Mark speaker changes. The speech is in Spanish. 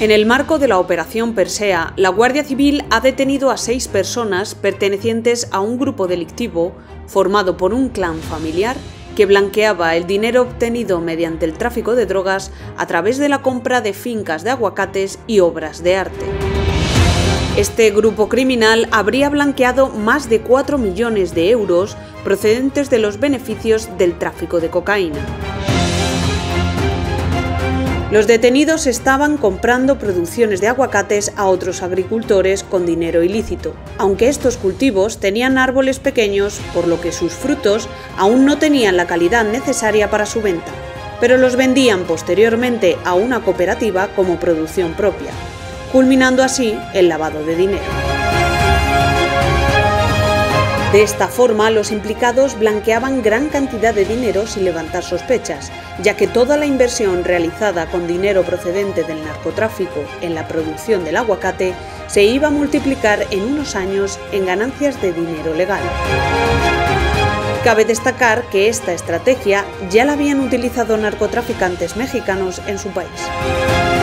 Speaker 1: En el marco de la Operación Persea, la Guardia Civil ha detenido a 6 personas pertenecientes a un grupo delictivo formado por un clan familiar que blanqueaba el dinero obtenido mediante el tráfico de drogas a través de la compra de fincas de aguacates y obras de arte. Este grupo criminal habría blanqueado más de 4 millones de euros procedentes de los beneficios del tráfico de cocaína. Los detenidos estaban comprando producciones de aguacates a otros agricultores con dinero ilícito, aunque estos cultivos tenían árboles pequeños, por lo que sus frutos aún no tenían la calidad necesaria para su venta, pero los vendían posteriormente a una cooperativa como producción propia, culminando así el lavado de dinero. De esta forma, los implicados blanqueaban gran cantidad de dinero sin levantar sospechas, ya que toda la inversión realizada con dinero procedente del narcotráfico en la producción del aguacate se iba a multiplicar en unos años en ganancias de dinero legal. Cabe destacar que esta estrategia ya la habían utilizado narcotraficantes mexicanos en su país.